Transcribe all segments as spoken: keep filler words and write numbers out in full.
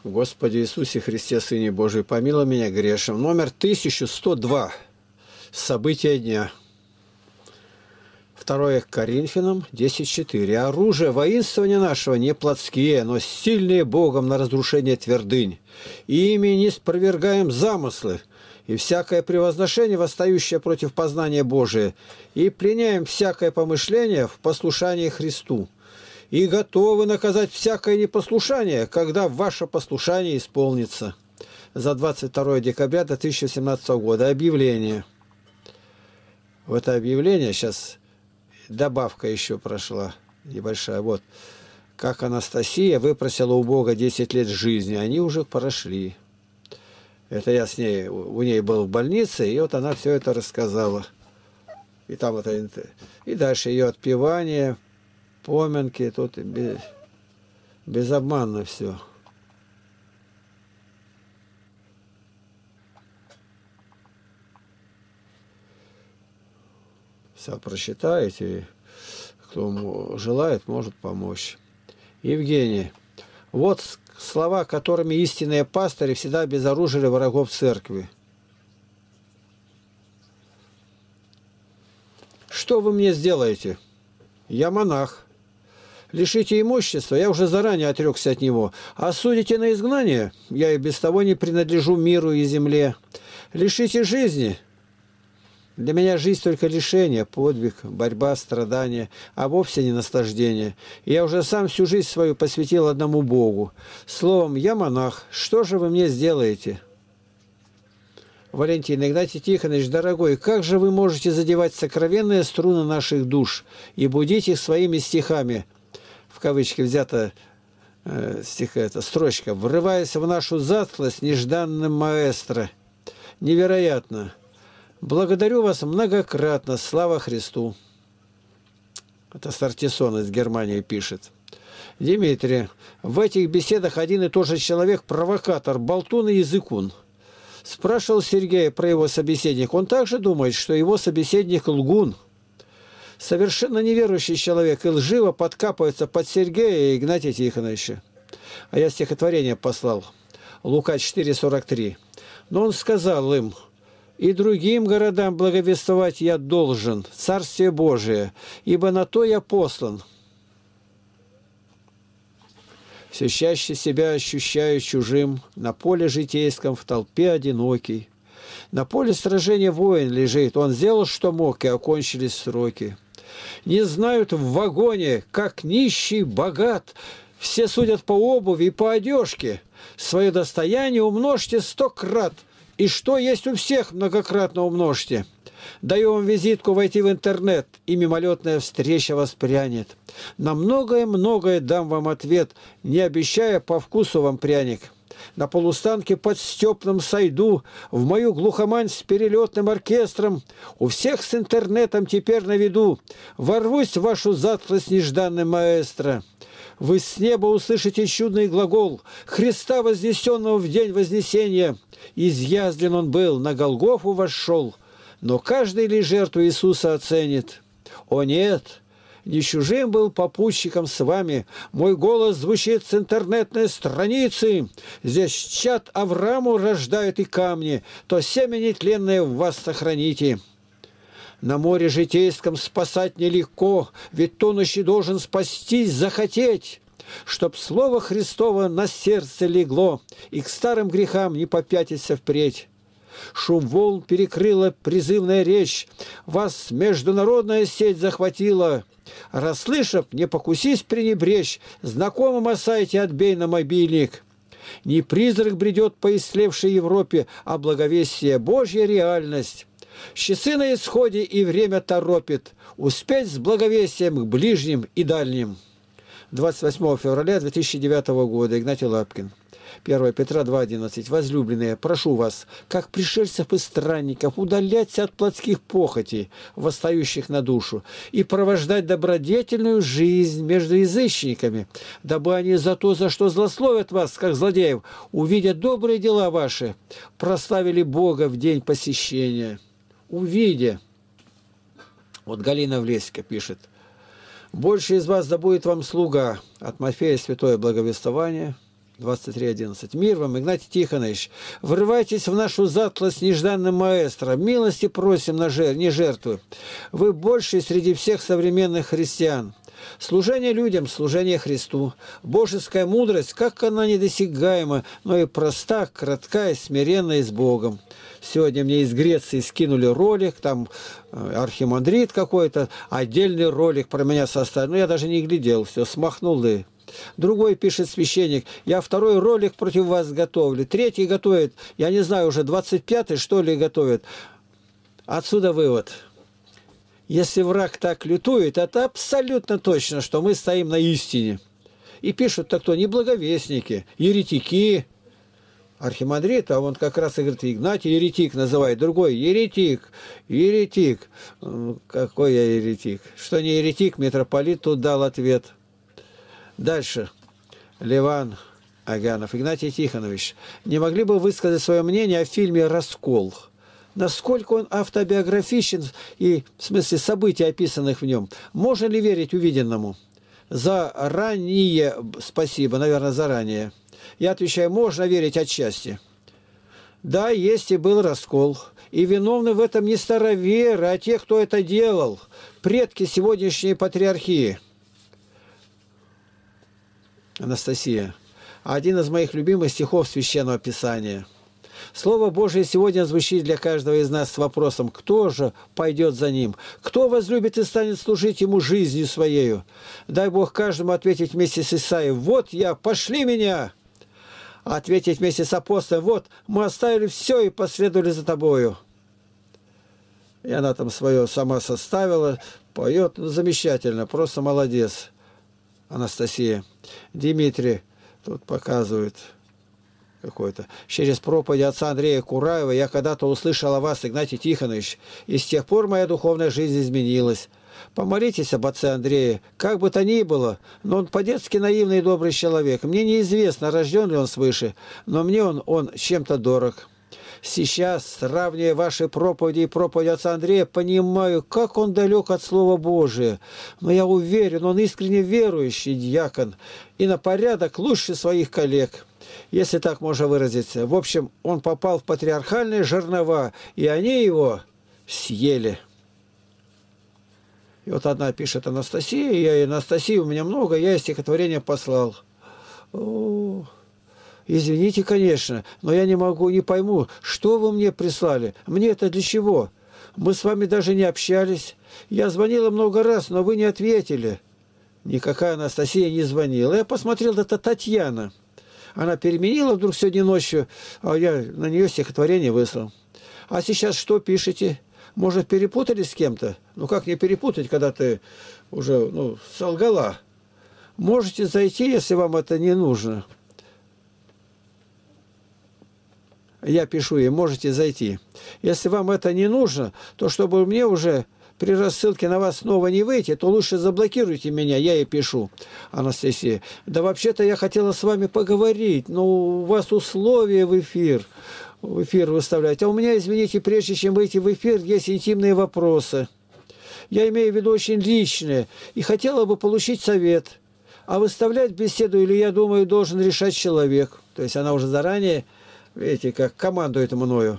Господи Иисусе Христе, Сыне Божий, помилуй меня грешным. Номер тысяча сто два. События дня. Второе Коринфянам десять четыре. Оружие воинствования нашего не плотские, но сильные Богом на разрушение твердынь. И ими не спровергаем замыслы, и всякое превозношение, восстающее против познания Божия, и пленяем всякое помышление в послушании Христу. И готовы наказать всякое непослушание, когда ваше послушание исполнится. За двадцать второе декабря две тысячи семнадцатого года. Объявление. В это объявление сейчас добавка еще прошла небольшая. Вот. Как Анастасия выпросила у Бога десять лет жизни. Они уже прошли. Это я с ней, у ней был в больнице, и вот она все это рассказала. И там это, и дальше ее отпевание, поминки, тут без, безобманно все. Все прочитаете, кто желает, может помочь. Евгений, вот слова, которыми истинные пастыри всегда обезоружили врагов церкви. Что вы мне сделаете? Я монах. Лишите имущества, я уже заранее отрекся от него. Осудите на изгнание, я и без того не принадлежу миру и земле. Лишите жизни. Для меня жизнь только лишение, подвиг, борьба, страдания, а вовсе не наслаждение. И я уже сам всю жизнь свою посвятил одному Богу. Словом, я монах. Что же вы мне сделаете? Валентин Игнатий Тихонович, дорогой, как же вы можете задевать сокровенные струны наших душ и будить их своими стихами? В кавычки взята э, стих, эта строчка. Врываясь в нашу затхлость нежданным маэстро. Невероятно. Благодарю вас многократно. Слава Христу. Это Сартисон из Германии пишет. Дмитрий, в этих беседах один и тот же человек провокатор, болтун и языкун. Спрашивал Сергея про его собеседника. Он также думает, что его собеседник лгун. Совершенно неверующий человек и лживо подкапывается под Сергея и Игнатия Тихоновича. А я стихотворение послал. Лука четыре сорок три. Но он сказал им: «И другим городам благовествовать я должен, Царствие Божие, ибо на то я послан». Все чаще себя ощущаю чужим, на поле житейском, в толпе одинокий. На поле сражения воин лежит, он сделал, что мог, и окончились сроки. Не знают в вагоне, как нищий богат, все судят по обуви и по одежке. Свое достояние умножьте сто крат, и что есть у всех, многократно умножьте. Даю вам визитку войти в интернет, и мимолетная встреча воспрянет. На многое-многое дам вам ответ, не обещая по вкусу вам пряник. На полустанке под Степным сойду, в мою глухомань с перелетным оркестром, у всех с интернетом теперь на виду, ворвусь в вашу затхлость нежданный маэстро. Вы с неба услышите чудный глагол Христа, вознесенного в день Вознесения. Изъязвлен он был, на Голгофу вошел, но каждый ли жертву Иисуса оценит? О нет! Не чужим был попутчиком с вами. Мой голос звучит с интернетной страницы. Здесь чад Аврааму рождают и камни, то семя нетленное в вас сохраните. На море житейском спасать нелегко, ведь тонущий должен спастись, захотеть, чтоб слово Христово на сердце легло, и к старым грехам не попятиться впредь. Шум волн перекрыла призывная речь, вас международная сеть захватила. Расслышав, не покусись пренебречь, знакомым о сайте отбей на мобильник. Не призрак бредет по исслевшей Европе, а благовестие Божья реальность. Часы на исходе, и время торопит успеть с благовестием к ближним и дальним. двадцать восьмого февраля две тысячи девятого года. Игнатий Лапкин. первое Петра два одиннадцать. Возлюбленные, прошу вас, как пришельцев и странников, удаляться от плотских похотей, восстающих на душу, и провождать добродетельную жизнь между язычниками, дабы они за то, за что злословят вас, как злодеев, увидя добрые дела ваши, прославили Бога в день посещения. Увидя. Вот Галина Влеська пишет. Больше из вас да будет вам слуга. От Матфея святое благовествование. двадцать три одиннадцать. Мир вам, Игнатий Тихонович. Врывайтесь в нашу затлость нежданным маэстро. Милости просим на жертв, не жертвы. Вы больший среди всех современных христиан. Служение людям, служение Христу. Божеская мудрость, как она недосягаема, но и проста, кратка и смиренна и с Богом. Сегодня мне из Греции скинули ролик, там архимандрит какой-то, отдельный ролик про меня составил. Ну, я даже не глядел, все, смахнул и... Другой пишет священник: я второй ролик против вас готовлю. Третий готовит, я не знаю, уже двадцать пятый, что ли, готовит. Отсюда вывод. Если враг так лютует, это абсолютно точно, что мы стоим на истине. И пишут-то кто? Не благовестники, еретики. Архимандрит, а он как раз и говорит, Игнатий еретик называет, другой еретик, еретик. Какой я еретик? Что не еретик, митрополит тут дал ответ. Дальше. Леван Аганов. Игнатий Тихонович, не могли бы высказать свое мнение о фильме «Раскол»? Насколько он автобиографичен и, в смысле, событий, описанных в нем? Можно ли верить увиденному? Заранее спасибо, наверное, заранее. Я отвечаю, можно верить отчасти. Да, есть и был раскол. И виновны в этом не староверы, а те, кто это делал. Предки сегодняшней патриархии. Анастасия. Один из моих любимых стихов Священного Писания. Слово Божие сегодня звучит для каждого из нас с вопросом, кто же пойдет за ним? Кто возлюбит и станет служить ему жизнью своею? Дай Бог каждому ответить вместе с Исаией: вот я, пошли меня! Ответить вместе с апостолом: вот мы оставили все и последовали за тобою. И она там свое сама составила, поет, ну, замечательно, просто молодец. Анастасия. Дмитрий тут показывает какой-то. Через проповедь отца Андрея Кураева я когда-то услышал о вас, Игнатий Тихонович, и с тех пор моя духовная жизнь изменилась. Помолитесь об отце Андрее, как бы то ни было, но он по-детски наивный и добрый человек. Мне неизвестно, рожден ли он свыше, но мне он, он чем-то дорог. Сейчас, сравнивая ваши проповеди и проповедь отца Андрея, понимаю, как он далек от Слова Божия. Но я уверен, он искренне верующий дьякон и на порядок лучше своих коллег, если так можно выразиться. В общем, он попал в патриархальные жернова, и они его съели. И вот одна пишет: Анастасия, я и Анастасия, у меня много, я ей стихотворение послал. О, извините, конечно, но я не могу, не пойму, что вы мне прислали. Мне это для чего? Мы с вами даже не общались. Я звонила много раз, но вы не ответили. Никакая Анастасия не звонила. Я посмотрел, это Татьяна. Она переменила вдруг сегодня ночью, а я на нее стихотворение выслал. А сейчас что пишете? Может, перепутали с кем-то? Ну, как не перепутать, когда ты уже, ну, солгала? Можете зайти, если вам это не нужно. Я пишу ей: можете зайти. Если вам это не нужно, то чтобы мне уже при рассылке на вас снова не выйти, то лучше заблокируйте меня, я ей пишу. Анастасия: да вообще-то я хотела с вами поговорить, но у вас условия в эфир, в эфир выставлять. А у меня, извините, прежде чем выйти в эфир, есть интимные вопросы. Я имею в виду очень личные, и хотела бы получить совет. А выставлять беседу, или, я думаю, должен решать человек. То есть она уже заранее, видите, как командует мною.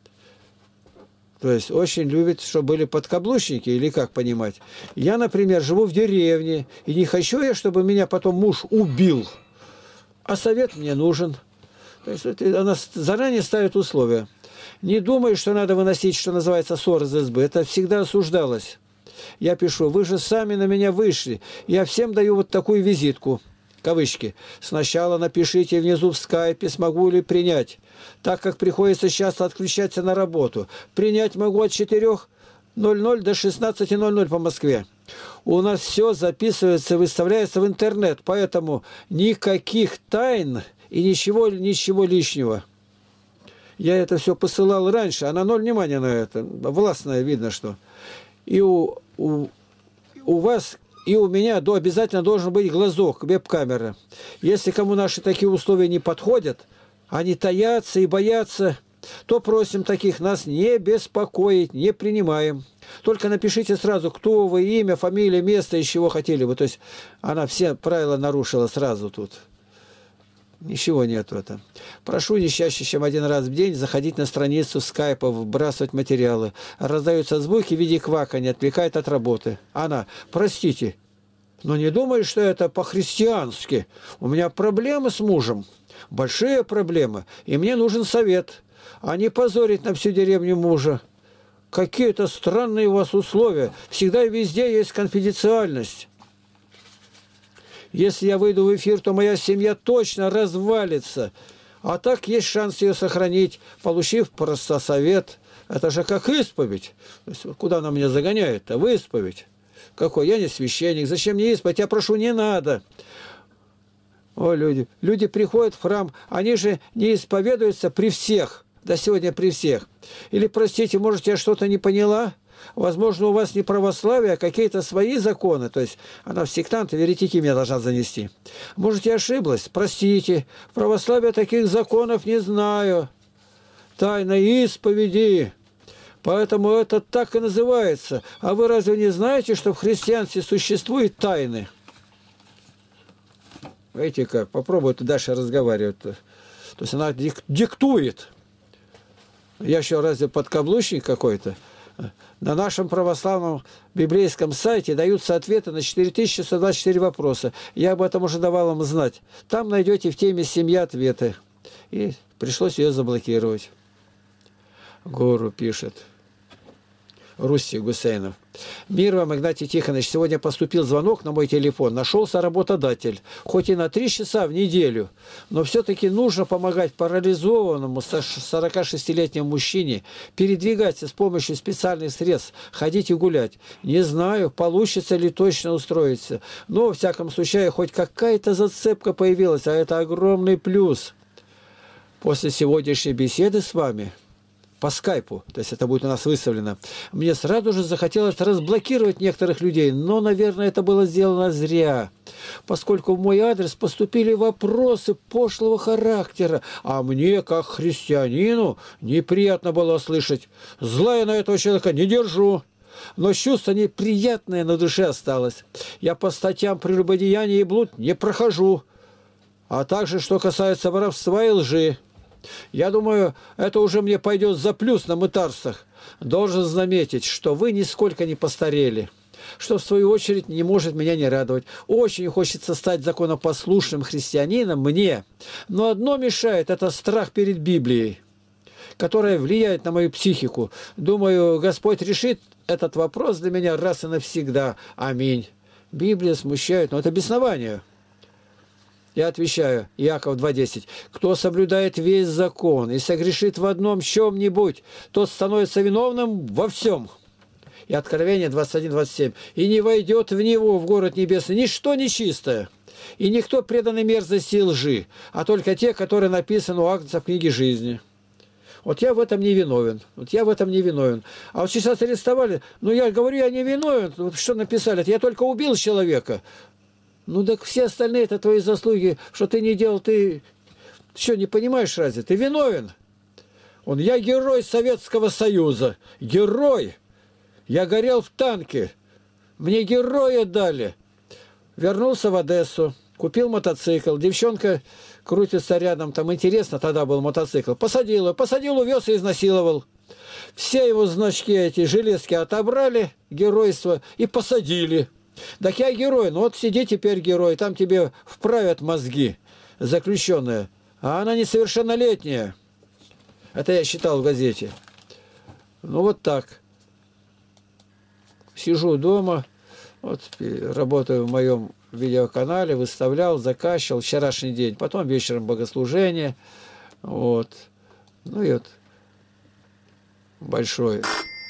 То есть очень любит, чтобы были подкаблучники, или как понимать. Я, например, живу в деревне, и не хочу я, чтобы меня потом муж убил. А совет мне нужен. То есть это, она заранее ставит условия. Не думаю, что надо выносить, что называется, ссор из избы. Это всегда осуждалось. Я пишу: вы же сами на меня вышли. Я всем даю вот такую визитку. Кавычки. Сначала напишите внизу в скайпе, смогу ли принять, так как приходится часто отключаться на работу. Принять могу от четырёх ноль ноль до шестнадцати ноль ноль по Москве. У нас все записывается и выставляется в интернет, поэтому никаких тайн и ничего, ничего лишнего. Я это все посылал раньше, а на ноль внимания на это. Властное видно, что. И у, у, у вас... И у меня до обязательно должен быть глазок, веб-камера. Если кому наши такие условия не подходят, они таятся и боятся, то просим таких нас не беспокоить, не принимаем. Только напишите сразу, кто вы, имя, фамилия, место, из чего хотели бы. То есть она все правила нарушила сразу тут. Ничего нет в этом. Прошу не чаще, чем один раз в день заходить на страницу скайпа, вбрасывать материалы. Раздаются звуки в виде кваканья, отвлекает от работы. Она, простите, но не думай, что это по-христиански. У меня проблемы с мужем. Большие проблемы. И мне нужен совет. А не позорить на всю деревню мужа. Какие-то странные у вас условия. Всегда и везде есть конфиденциальность. Если я выйду в эфир, то моя семья точно развалится. А так есть шанс ее сохранить, получив просто совет. Это же как исповедь. То есть, куда она меня загоняет-то? В исповедь. Какой? Я не священник. Зачем мне исповедь? Я прошу, не надо. О, люди. Люди приходят в храм, они же не исповедуются при всех. До сегодня при всех. Или, простите, может, я что-то не поняла? Возможно, у вас не православие, а какие-то свои законы. То есть она в сектанты, еретики меня должна занести. Может, я ошиблась? Простите. В православии таких законов не знаю. Тайна исповеди. Поэтому это так и называется. А вы разве не знаете, что в христианстве существуют тайны? Видите как? Попробуйте дальше разговаривать. То есть она диктует. Я еще разве подкаблучник какой-то? На нашем православном библейском сайте даются ответы на четыре тысячи сто двадцать четыре вопроса. Я об этом уже давал вам знать. Там найдете в теме «Семья» ответы. И пришлось ее заблокировать. Гору пишет. Русти Гусейнов. Мир вам, Игнатий Тихонович. Сегодня поступил звонок на мой телефон. Нашелся работодатель. Хоть и на три часа в неделю. Но все-таки нужно помогать парализованному сорокашестилетнему мужчине передвигаться с помощью специальных средств, ходить и гулять. Не знаю, получится ли точно устроиться. Но, во всяком случае, хоть какая-то зацепка появилась. А это огромный плюс. После сегодняшней беседы с вами... по скайпу, то есть это будет у нас выставлено, мне сразу же захотелось разблокировать некоторых людей, но, наверное, это было сделано зря, поскольку в мой адрес поступили вопросы пошлого характера, а мне, как христианину, неприятно было слышать. Зла я на этого человека не держу, но чувство неприятное на душе осталось. Я по статьям прелюбодеяния и блуд не прохожу, а также, что касается воровства и лжи. Я думаю, это уже мне пойдет за плюс на мытарствах. Должен заметить, что вы нисколько не постарели, что в свою очередь не может меня не радовать. Очень хочется стать законопослушным христианином мне, но одно мешает – это страх перед Библией, которая влияет на мою психику. Думаю, Господь решит этот вопрос для меня раз и навсегда. Аминь. Библия смущает, но это беснование. Я отвечаю, Иаков два десять. «Кто соблюдает весь закон и согрешит в одном чем-нибудь, тот становится виновным во всем». И Откровение двадцать один двадцать семь. «И не войдет в него, в город небесный, ничто нечистое, и никто преданный мерзости и лжи, а только те, которые написаны у Агнца в книге жизни». Вот я в этом не виновен. Вот я в этом не виновен. А вот сейчас арестовали. Ну, я говорю, я не виновен. Вот что написали? Я только убил человека. Ну, так все остальные это твои заслуги, что ты не делал, ты что, не понимаешь разве? Ты виновен. Он, я герой Советского Союза. Герой. Я горел в танке. Мне героя дали. Вернулся в Одессу, купил мотоцикл. Девчонка крутится рядом, там интересно, тогда был мотоцикл. Посадил его, посадил, увез и изнасиловал. Все его значки, эти железки отобрали, геройство, и посадили. Так я герой, ну вот сиди теперь герой, там тебе вправят мозги, заключенные. А она несовершеннолетняя. Это я читал в газете. Ну вот так. Сижу дома, вот работаю в моем видеоканале, выставлял, закачивал вчерашний день, потом вечером богослужение. Вот. Ну и вот большое.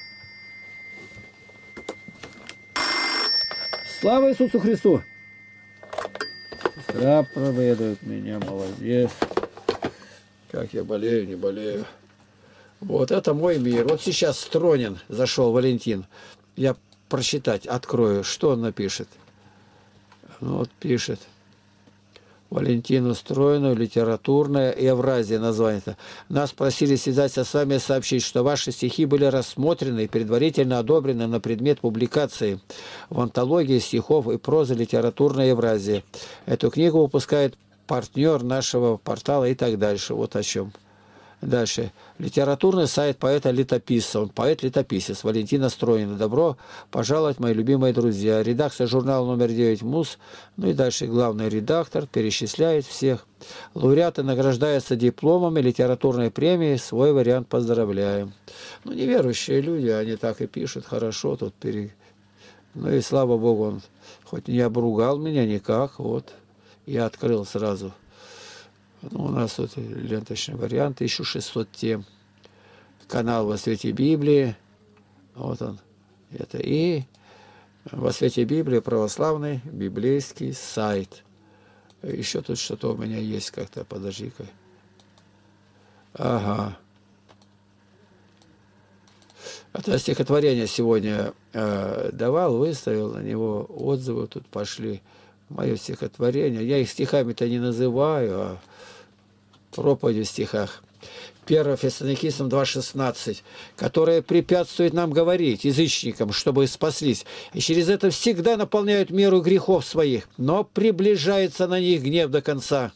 Слава Иисусу Христу! Сестра проведает меня, молодец. Как я болею, не болею. Вот это мой мир. Вот сейчас Стронин зашел, Валентин. Я прочитать открою, что он напишет. Вот пишет. Валентину Строину, литературная Евразия название-то. Нас просили связаться с вами и сообщить, что ваши стихи были рассмотрены и предварительно одобрены на предмет публикации в антологии стихов и прозы «Литературная Евразия». Эту книгу выпускает партнер нашего портала и так дальше. Вот о чем. Дальше. Литературный сайт поэта-летописца. Он поэт-летописец. Валентина Стройна. Добро пожаловать, мои любимые друзья. Редакция журнала номер девять МУЗ. Ну и дальше главный редактор перечисляет всех. Лауреаты награждаются дипломами, литературной премией. Свой вариант поздравляем. Ну, неверующие люди, они так и пишут. Хорошо тут пере... Ну и слава Богу, он хоть не обругал меня никак. Вот. Я открыл сразу. Ну, у нас тут ленточный вариант, тысяча шестьсот тем. Канал «Во свете Библии». Вот он. Это и «Во свете Библии» православный библейский сайт. Еще тут что-то у меня есть как-то. Подожди-ка. Ага. Это стихотворение сегодня э, давал, выставил, на него отзывы тут пошли. Мое стихотворение. Я их стихами-то не называю, а проповеди в стихах. первое Фессалоникийцам два шестнадцать, которое препятствует нам говорить, язычникам, чтобы спаслись, и через это всегда наполняют меру грехов своих, но приближается на них гнев до конца.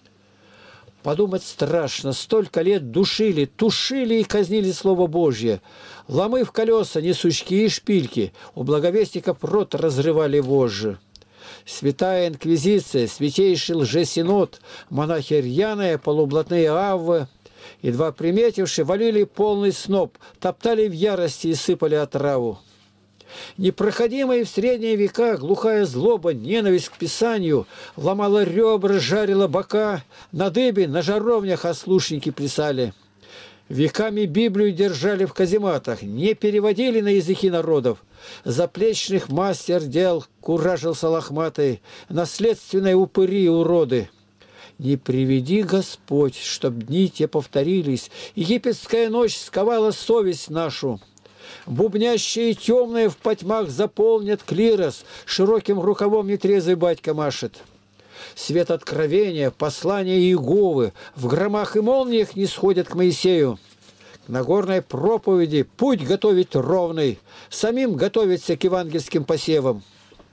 Подумать страшно, столько лет душили, тушили и казнили Слово Божье, ломы в колеса, не сучки и шпильки, у благовестников рот разрывали вожжи. Святая инквизиция, святейший лжесинод, монахи рьяные, полублатные аввы, едва приметивши, валили полный сноп, топтали в ярости и сыпали отраву. Непроходимая в средние века глухая злоба, ненависть к Писанию ломала ребра, жарила бока, на дыбе, на жаровнях ослушники плясали. Веками Библию держали в казематах, не переводили на языки народов. Заплечных мастер дел куражился лохматый, наследственные упыри и уроды. Не приведи, Господь, чтоб дни те повторились, египетская ночь сковала совесть нашу. Бубнящие и темные в потьмах заполнят клирос, широким рукавом нетрезвый батька машет. Свет откровения, послания Иеговы в громах и молниях не сходят к Моисею. К Нагорной проповеди путь готовить ровный, самим готовиться к евангельским посевам.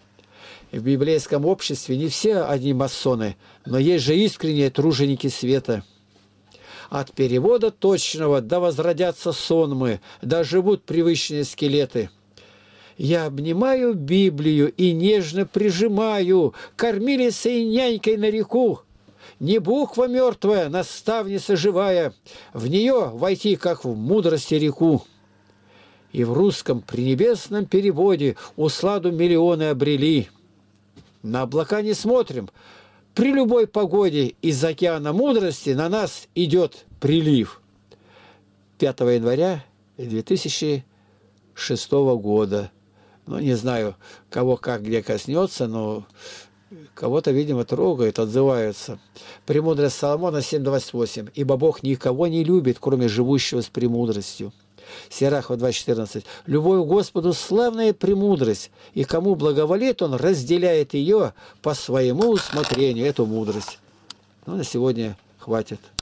В библейском обществе не все одни масоны, но есть же искренние труженики света. От перевода точного да возродятся сонмы, да живут привычные скелеты. Я обнимаю Библию и нежно прижимаю, кормилицей и нянькой на реку. Не буква мертвая, наставница живая, в нее войти, как в мудрости реку. И в русском пренебесном переводе усладу миллионы обрели. На облака не смотрим, при любой погоде из океана мудрости на нас идет прилив. пятого января две тысячи шестого года. Ну, не знаю, кого как где коснется, но кого-то, видимо, трогает, отзываются. Премудрость Соломона семь двадцать восемь. «Ибо Бог никого не любит, кроме живущего с премудростью». Сирахова два четырнадцать. «Любовь Господу славная премудрость, и кому благоволит, Он разделяет ее по своему усмотрению, эту мудрость». Ну, на сегодня хватит.